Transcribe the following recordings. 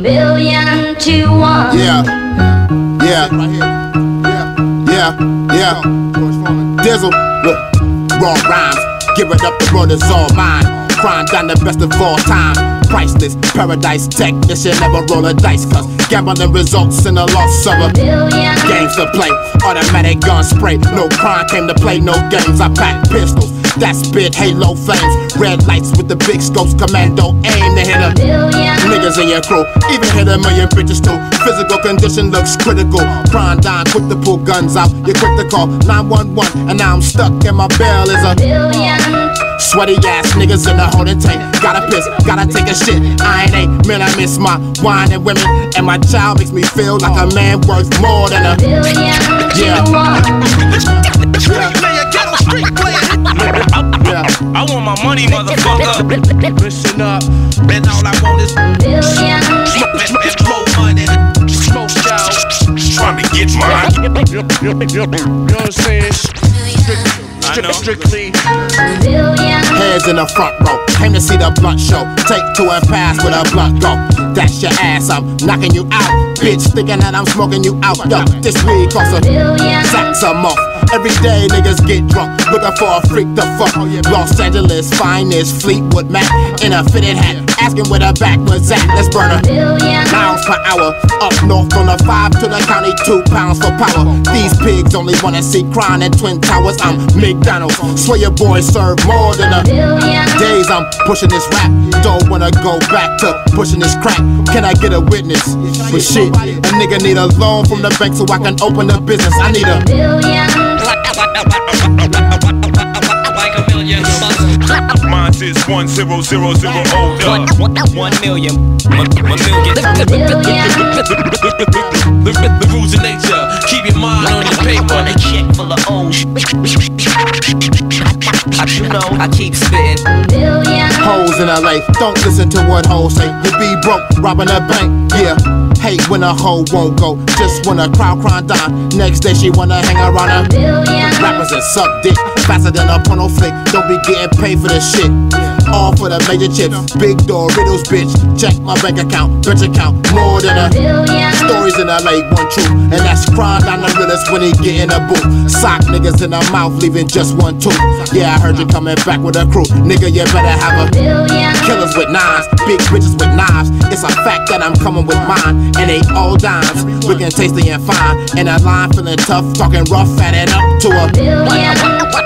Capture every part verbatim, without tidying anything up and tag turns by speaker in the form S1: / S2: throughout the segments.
S1: billion to one.
S2: Yeah, yeah, yeah, yeah, yeah. Dizzle, look, raw rhymes, give it up, the world is all mine. Crime down the best of all time. Priceless, paradise technician, never roll a dice, cause gambling results in the loss of a
S1: billion.
S2: Games to play, automatic gun spray. No crime came to play, no games. I pack pistols that spit halo flames. Red lights with the big scopes, commando aim to hit a
S1: billion.
S2: Niggas in your crew, even hit a million bitches too. Physical condition looks critical. Crime down, quick to pull guns out. You're quick to call nine one one, and now I'm stuck and my bail is a
S1: billion.
S2: Sweaty ass niggas in the holding tank. Gotta piss, gotta take a shit. I ain't a man, I miss my wine and women. And my child makes me feel like a man worth more than a
S1: billion.
S2: Yeah.
S1: To one.
S2: Yeah.
S3: I want my money, motherfucker. Listen up, and all I want is
S1: billion.
S3: smoke money, smoke show. Trying to get mine. You know what I'm saying? Strictly, strictly.
S1: Billion.
S2: Heads in the front row, came to see the blunt show. Take two and pass with a blunt go. That's your ass, I'm knocking you out. Bitch, thinking that I'm smoking you out. Yo, this weed costs a
S1: billion.
S2: sacks a month. Every day niggas get drunk, looking for a freak to fuck. Los Angeles finest Fleetwood Mac in a fitted hat, asking where the back was at. Let's burn a
S1: billion.
S2: miles per hour. Up north on the five to the county, two pounds for power. These pigs only wanna see crime in Twin Towers. I'm McDonald's, swear your boys serve more than a
S1: billion.
S2: days I'm pushing this rap. Don't wanna go back to pushing this crack. Can I get a witness? But shit, a nigga need a loan from the bank so I can open a business. I need a
S1: billion.
S3: Like a million bucks. Mine is one zero zero zero oh one, one million. One million. The, the rules of nature. Keep your mind on your paper. A check full of O's. You know I keep spitting.
S1: Billion.
S2: hoes in L A. Don't listen to what hoes say. You be broke, robbing a bank, yeah. Hate when a hoe won't go, just when a crowd crying down. Next day she wanna hang around a
S1: billion.
S2: rappers and suck dick, faster than a porno flick. Don't be getting paid for this shit. All for the major chips, big door riddles, bitch. Check my bank account, bitch account, more than a
S1: billion.
S2: Stories in L A, one true, and that's crime down the realest when he get in a booth. Sock niggas in the mouth, leaving just one tooth. Yeah, I heard you coming back with a crew, nigga. You better have a
S1: billion.
S2: Killers with knives, big bitches with knives. It's a fact that I'm coming with mine, and they all dimes, looking tasty and fine. And that line feeling tough, talking rough, adding up to a
S1: billion.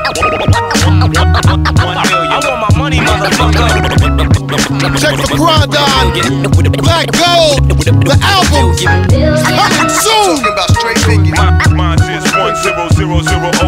S3: I want my money, motherfucker.
S4: Check the Grandon, Black Gold, the album coming soon.
S5: Talking about straight figures.
S3: Mine is one zero zero zero oh